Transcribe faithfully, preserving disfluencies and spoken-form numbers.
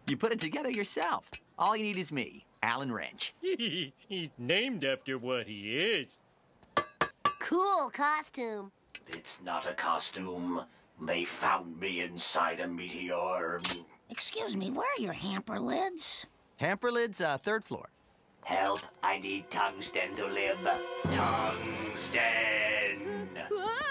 You put it together yourself. All you need is me, Alan Wrench. He's named after what he is. Cool costume. It's not a costume. They found me inside a meteor. Excuse me, where are your hamper lids? Hamper lids, uh, third floor. Help, I need tungsten to live. Tungsten!